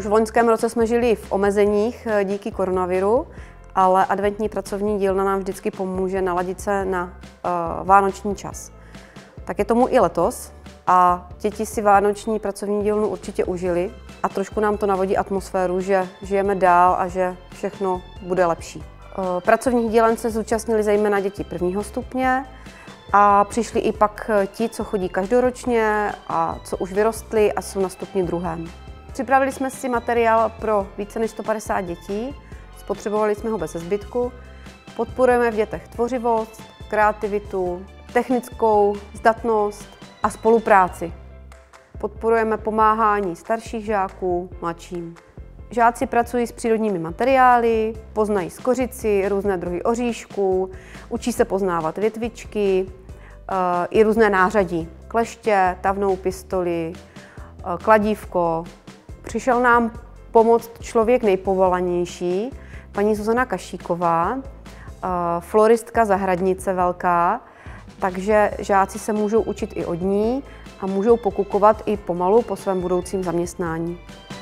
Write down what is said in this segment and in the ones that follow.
v loňském roce jsme žili v omezeních díky koronaviru, ale adventní pracovní dílna nám vždycky pomůže naladit se na vánoční čas. Tak je tomu i letos a děti si vánoční pracovní dílnu určitě užili a trošku nám to navodí atmosféru, že žijeme dál a že všechno bude lepší. Pracovních dílen se zúčastnili zejména děti 1. stupně a přišli i pak ti, co chodí každoročně a co už vyrostli a jsou na stupni 2. Připravili jsme si materiál pro více než 150 dětí, spotřebovali jsme ho bez zbytku. Podporujeme v dětech tvořivost, kreativitu, technickou zdatnost a spolupráci. Podporujeme pomáhání starších žáků, mladším. Žáci pracují s přírodními materiály, poznají skořici, různé druhy oříšků, učí se poznávat větvičky i různé nářadí. Kleště, tavnou pistoli, kladívko. Přišel nám pomoct člověk nejpovolanější, paní Zuzana Kašíková, floristka zahradnice velká, takže žáci se můžou učit i od ní a můžou pokukovat i pomalu po svém budoucím zaměstnání.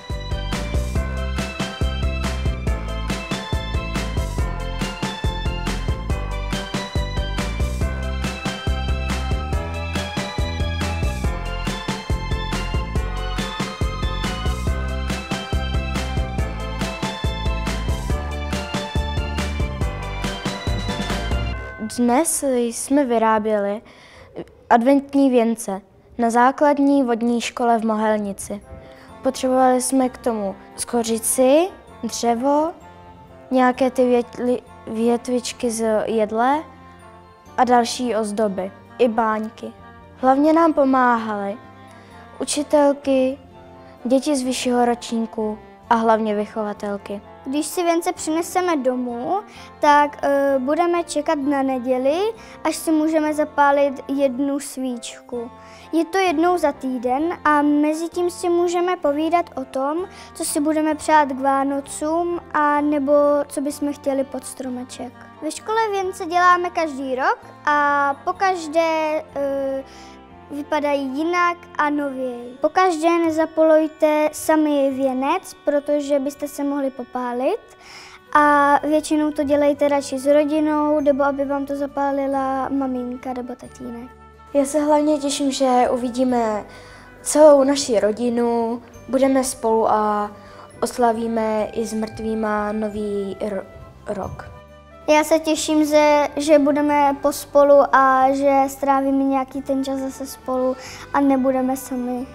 Dnes jsme vyráběli adventní věnce na základní vodní škole v Mohelnici. Potřebovali jsme k tomu skořici, dřevo, nějaké ty větvičky z jedle a další ozdoby, i báňky. Hlavně nám pomáhaly učitelky, děti z vyššího ročníku a hlavně vychovatelky. Když si věnce přineseme domů, tak budeme čekat na neděli, až si můžeme zapálit jednu svíčku. Je to jednou za týden a mezi tím si můžeme povídat o tom, co si budeme přát k Vánocům a nebo co bychom chtěli pod stromeček. Ve škole věnce děláme každý rok a pokaždé vypadají jinak a nověji. Pokaždé nezapolujte sami věnec, protože byste se mohli popálit a většinou to dělejte radši s rodinou, nebo aby vám to zapálila maminka nebo tatínek. Já se hlavně těším, že uvidíme celou naši rodinu, budeme spolu a oslavíme i s mrtvýma nový rok. Já se těším, že budeme pospolu a že strávíme nějaký ten čas zase spolu a nebudeme sami.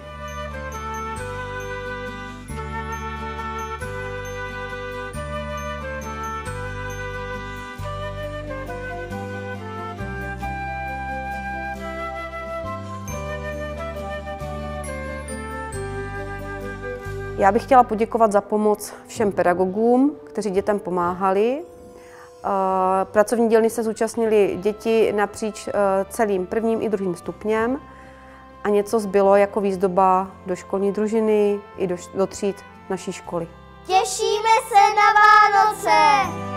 Já bych chtěla poděkovat za pomoc všem pedagogům, kteří dětem pomáhali. Pracovní dílny se zúčastnili děti napříč celým 1. i 2. stupněm a něco zbylo jako výzdoba do školní družiny i do tříd naší školy. Těšíme se na Vánoce!